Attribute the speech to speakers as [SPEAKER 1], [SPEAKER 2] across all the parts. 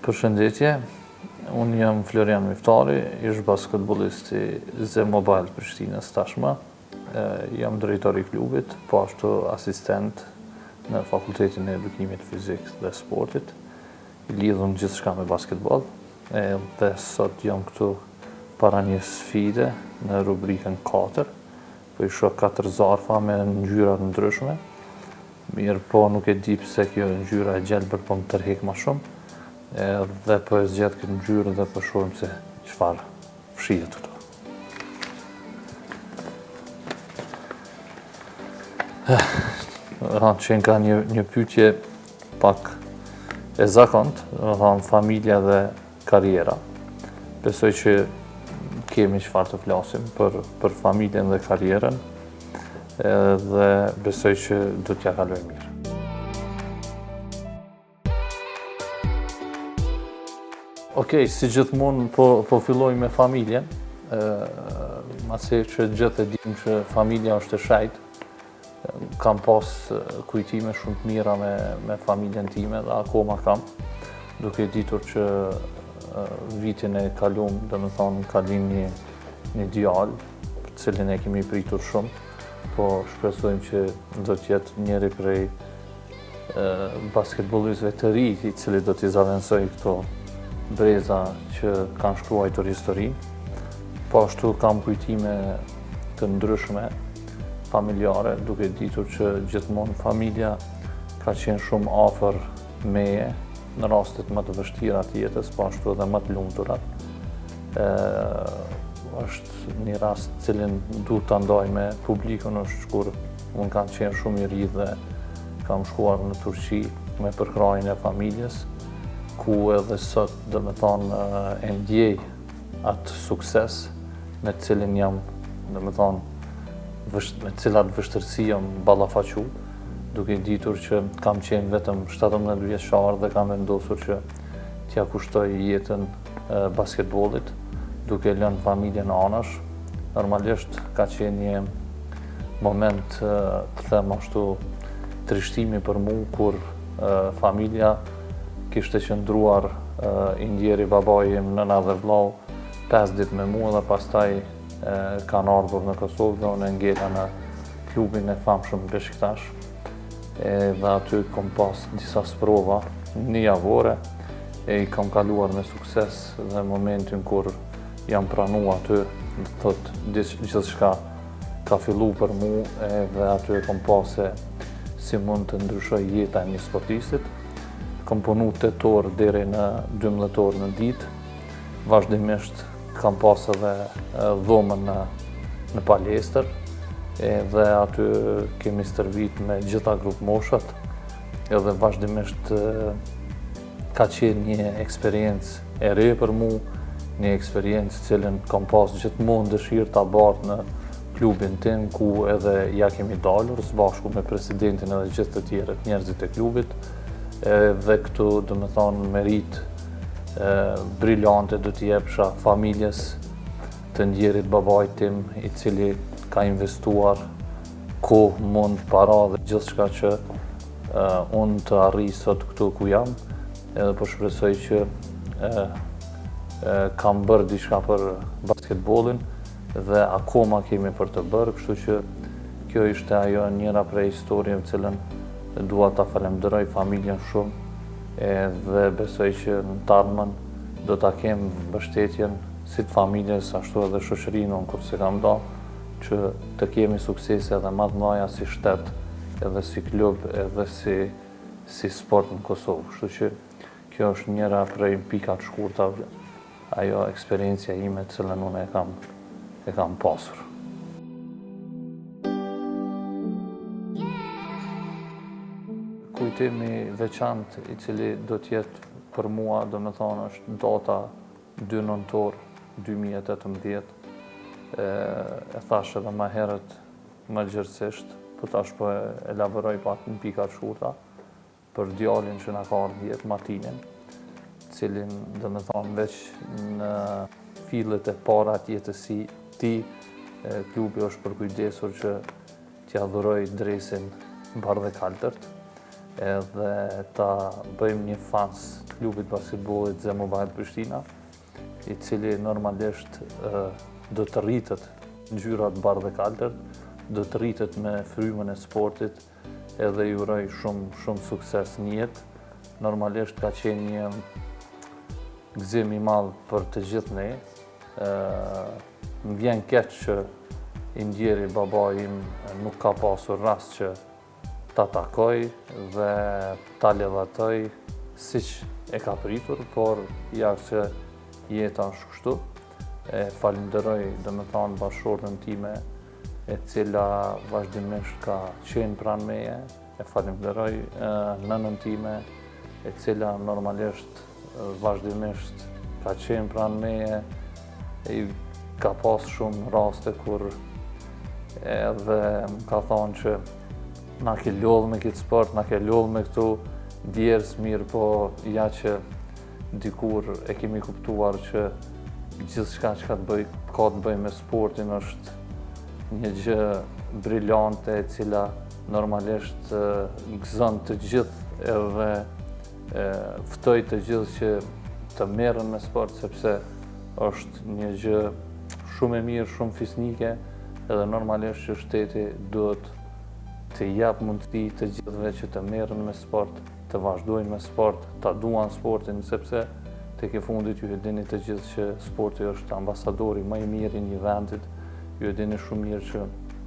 [SPEAKER 1] Përshëndetje, unë jam Florian Miftari, ish basketbollisti Ze Mobile Prishtinës tashmë. Jam drejtor I klubit, po ashtu asistent në Fakultetin e Edukimit Fizik dhe Sportit. I lidhur gjithçka me basketbol. Dhe sot jam këtu para një sfide në rubrikën 4. Po I shoh 4 zarfa me ngjyra të ndryshme. Mirë po nuk e di pse kjo ngjyra e gjelbër po më tërheq më shumë. Dhe po e zgjedh këtë ngjyrë dhe po shohim se çfarë fshihet këtu. Që ka një pyetje pak e zakont, familja dhe karriera. Besoj që kemi çfarë të flasim për familjen dhe karrierën, dhe besoj që do t'ja kaloj mirë. Okej, si gjithmonë po filloj me familjen, masi që gjithë e dim që familja është e shajt. Kam pas kujtime shumë të mira me familjen time dhe akoma kam, duke ditur që vitin e kalum, domethënë kalim një djalë, për cilin e kemi pritur shumë, po shpresojmë që do t'jetë njëri prej basketbollistëve të rinj I cili do t'i zaventësoj këto breza që kanë shkruar historinë. Po ashtu kam kujtime të ndryshme familjare, duke ditur që gjithmonë familja ka qenë shumë afër meje në rastet më të vështira të jetës, po ashtu edhe më të lumturat. Është një rast cilin duhet ta ndaj me publikun, është kur unë kam qenë shumë I ri dhe kam shkuar në Turqi me përkrahjen e familjes, ku edhe sot domethënë e ndjej atë sukses me cilin jam, domethënë me cilat vështirësi jam ballafaqu, duke ditur që kam qenë vetëm 17 vjeçar dhe kam vendosur që t'ja kushtoj jetën basketbollit, duke lënë familjen anash. Normalisht ka qenë një moment, të them ashtu, trishtimi për mua kur familja kishte qëndruar I ndjeri babai im, nëna dhe vllau 5 ditë me mua dhe pastaj kanë ardhur në Kosovë dhe unë ngela në klubin e famshëm Beşiktaş. Dhe aty kam pas disa sprova një javore I kam kaluar me sukses dhe momentin kur jam pranuar aty, thot gjithçka ka filluar për mua dhe aty kam pas se si mund të ndryshoj jeta e një sportistit. Kam punu 8 orë deri në 12 orë në ditë. Vazhdimisht kam pas edhe dhomën në palestër, dhe aty kemi stërvit me gjitha grup moshat, edhe vazhdimisht ka qenë një eksperiencë e re për mu, një eksperiencë cilën kam pas gjithmonë dëshirë ta bartë në klubin tim, ku edhe ja kemi dalur së bashku me presidentin edhe gjithë të tjerët njerëzit e klubit. Dhe këtu domethënë merit briljante do t'i jepsha familjes të ndjerit babait tim, I cili ka investuar kohë, mund, para dhe gjithçka që unë të arrij sot këtu ku jam, edhe po shpresoj që kam bërë diçka për basketbollin dhe akoma kemi për të bërë, kështu që kjo ishte ajo njëra prej historive cilën dua ta falenderoj familjen shumë dhe besoj që në të ardhmen do ta kem mbështetjen si të familjes ashtu edhe shoqërinë unë kurse kam dalë që të kemi suksese edhe më të mëdha si shtet, edhe si klub, edhe si sport në Kosovë. Kështu që kjo është njëra prej pikat shkurta ajo eksperiencia ime të cilën unë e kam pasur. Kujtimi veçantë I cili do t'jetë për mua, domethënë është data 2 nëntor 2018. E thash edhe më herët më gjithësisht, po tash po elaboroj pak në pika të shkurta për djalin që na ka ardhur jetë Martinin, cilin domethënë veç në fillet e para të jetës së tij, klubi është përkujdesur që t'ia dhuroj dresin bardhë kaltërt. edhe ta bëjmë një fans të klubit basketbollit Zemërbajt Prishtina, i cili normalisht do të rritet ngjyrat bardhë dhe kaltër, do të rritet me frymën e sportit, edhe ju uroj shumë sukses në jetë. Normalisht ka qenë një gëzim i madh për të gjithë ne. Më vjen keq që i ndjeri babai im nuk ka pasur rast që ta takoj dhe ta levatoj siç e ka pritur, por ja që jeta është kështu. Falenderoj domethënë bashkëshortën time, e cila vazhdimisht ka qenë pranë meje, e falenderoj nënën time, e cila normalisht vazhdimisht ka qenë pranë meje, ka pas shumë raste kur edhe më ka thonë që na ke lodhë me këtë sport, na ke lodhë me këtu djerës mirë, po ja që dikur e kemi kuptuar që gjithçka që ka të bëj me sportin është një gjë briljante, e cila normalisht gëzon të gjithë edhe ftoj të gjithë që të merren me sport, sepse është një gjë shumë e mirë, shumë fisnike, edhe normalisht që shteti duhet të jap mundësi të gjithëve që të merren me sport, të vazhdojnë me sport, ta duan sportin, sepse tek e fundit ju e dini të gjithë që sporti është ambasadori më i mirë i një vendit. Ju e dini shumë mirë që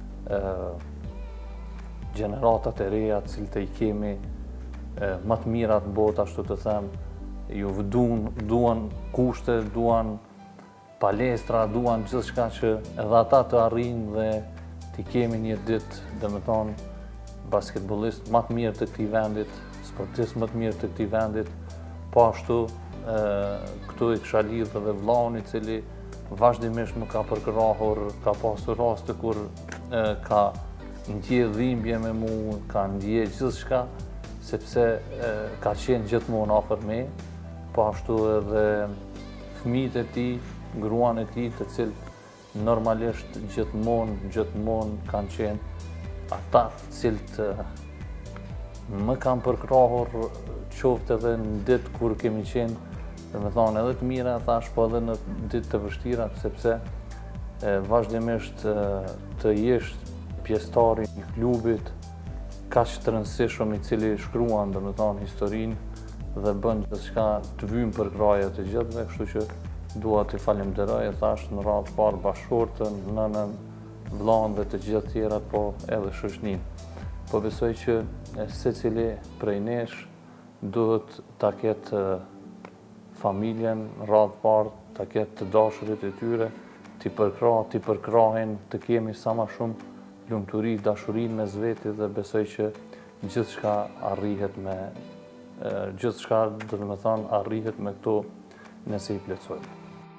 [SPEAKER 1] gjeneratat e reja, të cilët i kemi më të mirat në botë, ashtu të them, ju duan kushte, duan palestra, duan gjithçka që edhe ata të arrijnë dhe të kemi një ditë, domethënë, basketbollist më të mirë të këtij vendit, sportist më të mirë të këtij vendit. Po ashtu këtu i kisha lidhë edhe vllaun, i cili vazhdimisht më ka përkrahur, ka pasur raste kur ka ndje dhimbje me mua, ka ndje gjithçka, sepse ka qenë gjithmonë afër me, po ashtu edhe fëmijët e tij, gruan e tij, të cilët normalisht gjithmonë kanë qenë ata të cilët më kanë përkrahur, qoftë edhe në ditë kur kemi qenë, domethënë edhe të mira, thash, po edhe në ditë të vështira, sepse vazhdimisht të jesh pjesëtari i klubit kaq të rëndësishëm, i cili shkruan domethënë historinë dhe bën gjithçka të vyjmë për kraje të gjithëve, kështu që dua t'i falenderoj, thash, në radhë të parë bashkëshortën, nënën, vllain dhe të gjithë tjerat, po edhe shoqërinë. Po besoj që secili prej nesh duhet ta ketë familjen në radhë të parë, ta ketë të dashurit e tyre, t'i përkrahin, të kemi sa më shumë lumturi, dashurinë mes vetit, dhe besoj që gjithçka arrihet me gjithçka, domethënë, arrihet me këto nëse i plotësojmë.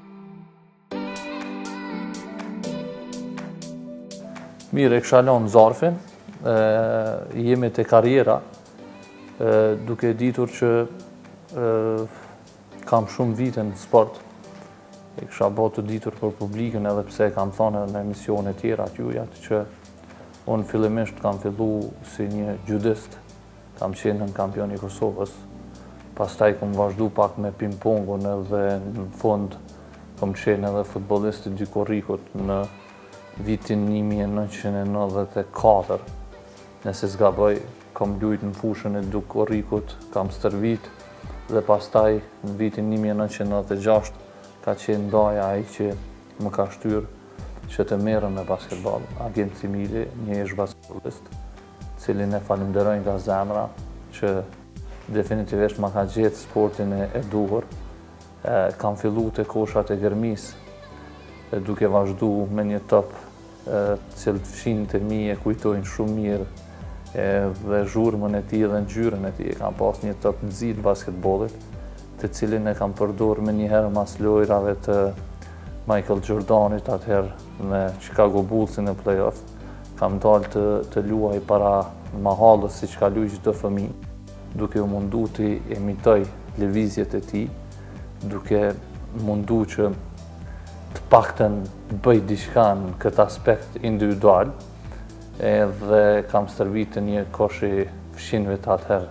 [SPEAKER 1] Mirë, e kisha lënë zarfin, jemi te karriera, duke ditur që kam shumë vite në sport. E kisha bërë të ditur për publikun, edhe pse kam thënë në emisione tjera atjujat, që unë fillimisht kam fillu si një judist, kam qenë në kampion i Kosovës, pastaj kam vazhdu pak me ping-pongun, edhe në fund kam qenë edhe futbollist i Dykorrikut në vitin 1994. Nëse s'gaboj, kam lujt në fushën e Dykorrikut, kam stërvit, dhe pastaj në vitin 1996 ka qenë ndaja ai që më ka shtyrë që të merrem me basketball. Agent Cimili, një ish basketbollist, cilin e falenderoj nga zemra, që definitivisht ma ka gjetë sportin e duhur. Kam fillu të koshat e Gërmis, duke vazhdu me një top, cilët fshinët e mi e kujtojnë shumë mirë, dhe zhurmën e tij dhe ngjyrën e tij. Kam pas një top nxit basketbollit, të cilin e kam përdorur më njëherë mas lojrave të Michael Jordanit, atëherë me Chicago Bulls në playoff. Kam dalë të luaj para mahallës siç ka luajë çdo fëmijë, duke u mundu të imitoj lëvizjet e tij, duke mundu që të paktën bëj diçka në këtë aspekt individual, edhe kam stërvit të një koshi fshinëve të atëherë.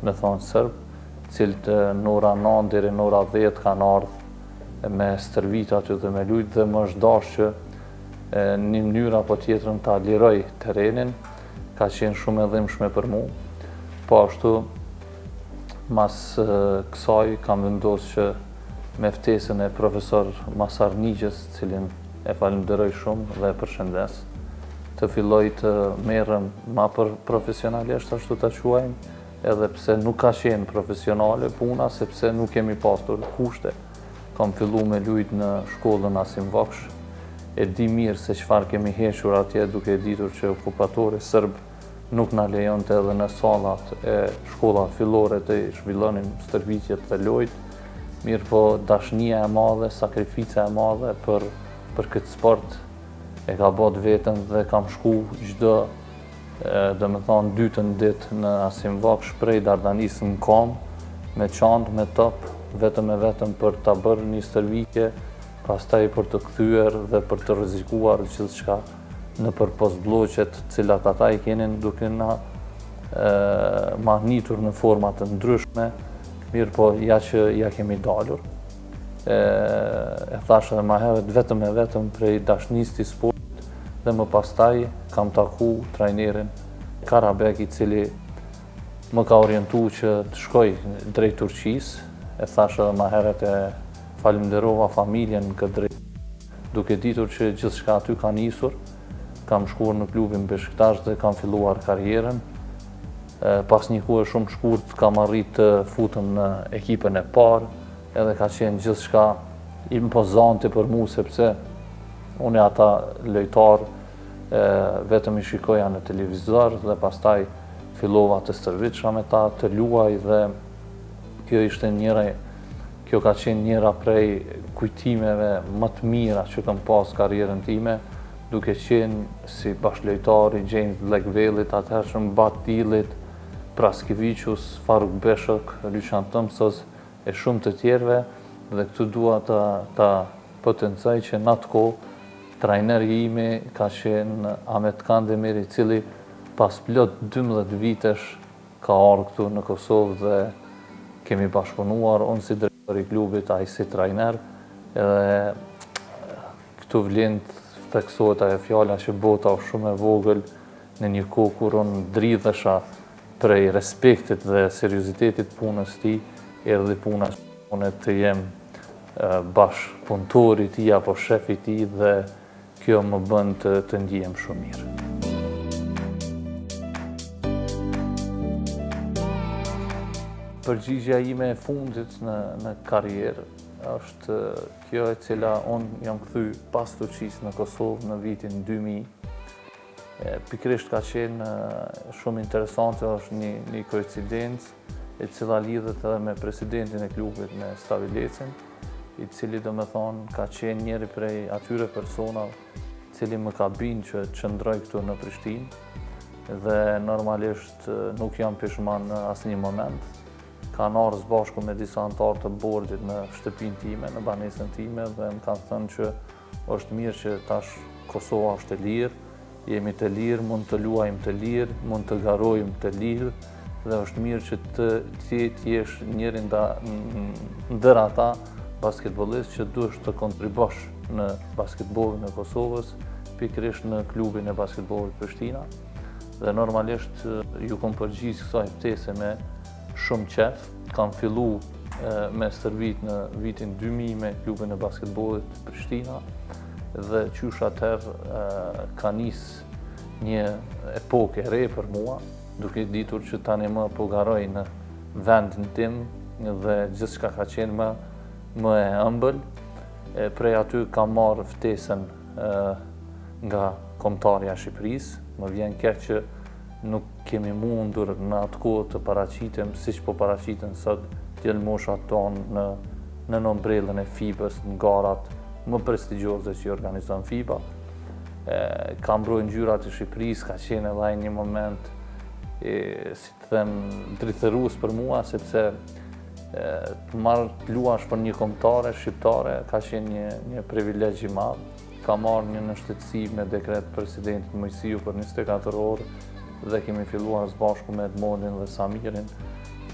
[SPEAKER 1] me thonë sërbë, cilët në ora 9 deri në ora 10 kanë ardhë me stërvit aty dhe me lujtë dhe më është dashur që një mënyrë apo tjetrën ta liroj terrenin, ka qenë shumë e dhimbshme për mu. Po ashtu, mas kësaj kam vendosur që me ftesën e profesor Masar Nigjës, cilin e falenderoj shumë dhe e përshëndes, të filloj të merrem ma profesionalisht, ashtu ta quajmë, edhe pse nuk ka qenë profesionale puna, sepse nuk kemi pasur kushte. Kam fillu me lujt në shkollën Asim Vaksh, e di mirë se çfarë kemi hequr atje, duke ditur që okupatori serb nuk na lejonte edhe në sallat e shkollat fillore të zhvillonin stërvitjet dhe lojt. Mirë po dashnia e madhe, sakrifica e madhe për këtë sport e ka bot vetën dhe kam shku çdo, dhe me thonë, dytën ditë në Asim Vaksh prej Dardanis në Kom, me çantë, me top, vetëm e vetëm për ta bërë një stërvitje, pastaj për të kthyer dhe për të rrezikuar gjithçka në për postbllogjet, cilat ata i kenin duke na mahnitur në forma të ndryshme. Mirë po, ja që ja kemi dalur. E thash edhe ma herët, vetëm e vetëm prej dashnisë të sportit, dhe më pastaj kam taku trajnerin Karabek, i cili më ka orientuar që të shkoj drejt Turqisë. E thash edhe ma herët, e falenderova familjen në këtë drejt, duke ditur që gjithçka aty ka nisur. Kam shkuar në klubin Beshiktash dhe kam filluar karrierën. Pas një kohë shumë shkurt kam arrit të futem në ekipën e parë, edhe ka qenë gjithçka impozante për mu, sepse unë ata lojtar vetëm i shikoja në televizor dhe pastaj fillova të stërvitesha me ta, të luaj, dhe kjo ka qenë njëra prej kujtimeve më të mira që kam pas karrierën time, duke qenë si bashkëlojtar i James Blackvellit, atëhershëm Batillit, Praskevicius, Faruk Beshok, Lyshan Tëmsos e shumë të tjerëve, dhe këtu dua ta potencoj që në atë kohë trajneri imi ka qenë Ahmet Kandemiri, i cili pas plot 12 vitesh ka ardhur këtu në Kosovë dhe kemi bashkëpunuar, unë si drejtori i klubit, ai si trajner, edhe këtu vlen të theksohet ajo fjala që bota është shumë e vogël në një kohë kur unë dridhesha prej respektit dhe seriozitetit punës tij, erdhi puna që unë të jem bashkëpunëtori i tij apo shefi i tij, dhe kjo më bën të ndihem shumë mirë. Përgjigjja ime e fundit në karrierë është kjo e cila unë jam kthy pas Turqisë në Kosovë në vitin 2000. Pikërisht ka qenë shumë interesante, është një koincidencë e cila lidhet edhe me presidentin e klubit, me Stavilecin, i cili do me thonë ka qenë njëri prej atyre personave cili më ka binë që qëndroj këtu në Prishtinë, dhe normalisht nuk jam pishman në asnjë moment. Kanë ardhur së bashku me disa anëtar të bordit në shtëpinë time, në banesën time, dhe më kanë thënë që është mirë që tash Kosova është e lirë, jemi të lirë, mund të luajmë të lirë, mund të garojmë të lirë, dhe është mirë që ti jesh njëri ndër ata basketbollistë që duhesh të kontribosh në basketbollin e Kosovës, pikërisht në klubin e basketbollit Prishtina. Dhe normalisht ju kom përgjigj kësaj ftese me shumë qef. Kam fillu me stërvit në vitin 2000 me klubin e basketbollit Prishtina, dhe qysh atëherë ka nis një epokë e re për mua, duke ditur që tani më po garoj në vendin tim dhe gjithçka ka qenë më e ëmbël. Prej aty kam marrë ftesën nga Kombëtarja e Shqipërisë. Më vjen keq që nuk kemi mundur në atë kohë të paraqitem siç po paraqiten sot djelmoshat tonë në ombrellën e FIBA-s, në garat më prestigjioze që i organizon FIBA. Ka mbrojtur ngjyrat e Shqipërisë, ka qenë edhe ai një moment, si të them, drithërues për mua, sepse të luash për një kombëtare shqiptare ka qenë një privilegj i madh. Ka marrë një nënshtetësi me dekret presidentit Mojsiu për 24 orë, dhe kemi filluar së bashku me Edmondin dhe Samirin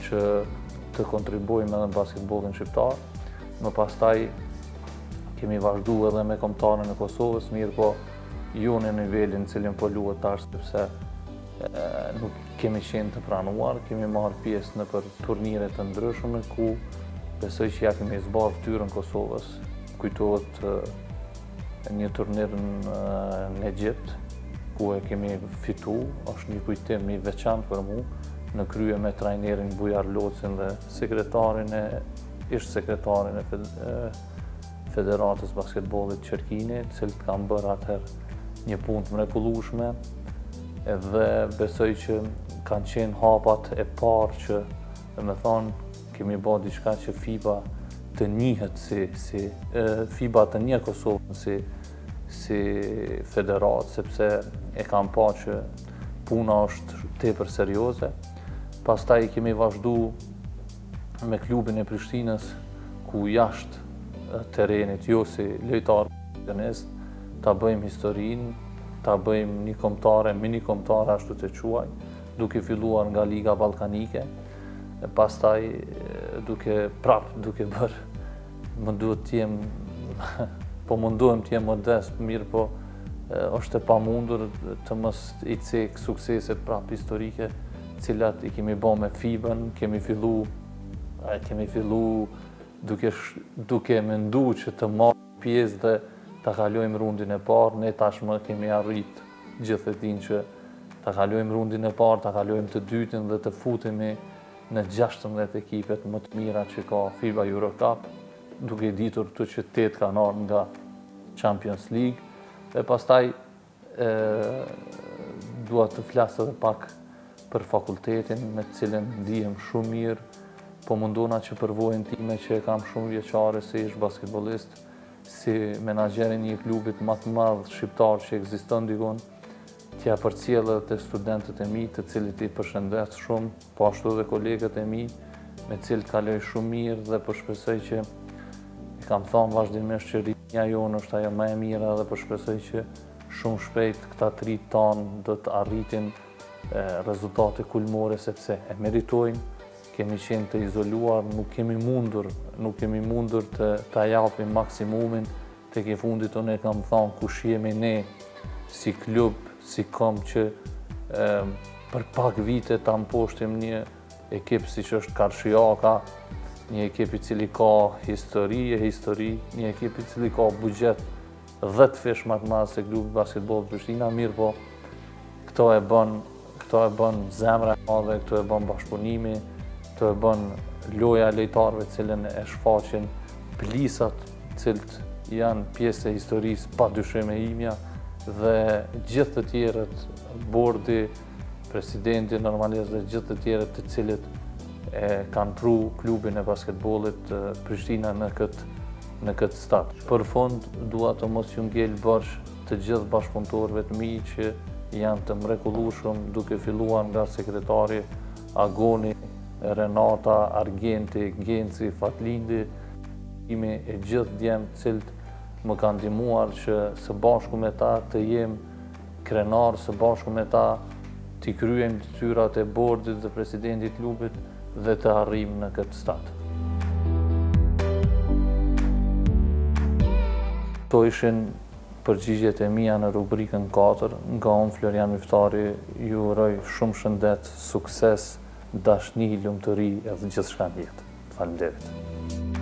[SPEAKER 1] që të kontribuojmë edhe në basketbolin shqiptar. Më pastaj kemi vazhdu edhe me kombëtarën e Kosovës, mirë po ju në nivelin cilin po luhet tash, sepse nuk kemi qenë të pranuar, kemi marrë pjesë në për turnire të ndryshme ku besoj që ja kemi zbarë fytyrën Kosovës. Kujtohet një turnir në Egjipt ku e kemi fitu, është një kujtim i veçantë për mu, në krye me trajnerin Bujar Locin dhe ish sekretarin e Federatës Basketbollit Qerkini, cilët kanë bërë atëherë një punë të mrekullueshme, edhe besoj që kanë qenë hapat e parë që, kemi bërë diçka që FIBA të njihet FIBA të njeh Kosovën si federatë, sepse e kanë pa që puna është tepër serioze. Pastaj kemi vazhdu me klubin e Prishtinës, ku jashtë terrenit, jo si lojtar profesionist, ta bëjmë historinë, ta bëjmë një kombëtare, mini kombëtare ashtu të quaj, duke filluar nga Liga Ballkanike, pastaj duke bërë, më duhet t'jem, po mundohem t'jem modest, mirë po është e pamundur të mos i cek sukseset prap historike, cilat i kemi bë me FIBA-n, kemi fillu duke mendu që të marrë pjesë dhe ta kalojmë rundin e parë. Ne tashmë kemi arrit gjithë e din që ta kalojmë rundin e parë, ta kalojmë të dytin dhe të futemi në 16 ekipet më të mira që ka FIBA Eurocup, duke ditur të që 8 kanë ardhur nga Champions League. Dhe pastaj dua të flas edhe pak për fakultetin me të cilën ndihem shumë mirë, po mundona që përvojën time që e kam shumë vjeçare si ish basketbollist, si menaxher i një klubit më të madh shqiptar që ekziston dikon, t'ja përcjell edhe të studentët e mi, të cilët i përshëndes shumë, po ashtu edhe kolegët e mi, me të cilët kaloj shumë mirë dhe po shpresoj që i kam thënë vazhdimisht që rritja jonë është ajo më e mira dhe po shpresoj që shumë shpejt këta tri tanë do të arritin rezultate kulmore, sepse e meritojnë. Kemi qenë të izoluar, nuk kemi mundur të japim maksimumin. Tek i fundit unë e kam thënë kush jemi ne si klub, si kom që për pak vite ta mposhtim një ekip si që është Karshijaka, një ekip i cili ka histori, një ekip i cili ka buxhet 10 fish më të madh se klubi basketbollit Prishtina, mirë po këto e bën zemra e madhe, këto e bën bashkëpunimi, këto e bën loja e lojtarëve të cilën e shfaqin plisat cilët janë pjesë e historisë padyshim e imja, dhe gjithë të tjerët, bordi, presidenti normalisht dhe gjithë të tjerët të cilët e kanë pru klubin e basketbollit Prishtina në këtë stad. Për fund, dua të mos ju ngel bërsh të gjithë bashkëpunëtorëve të mi që janë të mrekullueshëm, duke filluar nga sekretari Agoni, Renata, Argenti, Genci, Fatlindi, e gjithë djemë cilët më kanë ndihmuar që së bashku me ta të jem krenar, së bashku me ta t'i kryejmë detyrat e bordit dhe presidentit klubit dhe të arrijmë në këtë stad. Këto ishin përgjigjet e mia në rubrikën 4, nga unë Florian Miftari, ju uroj shumë shëndet, sukses, dashni, lumturi edhe gjithçka në jetë. Faleminderit.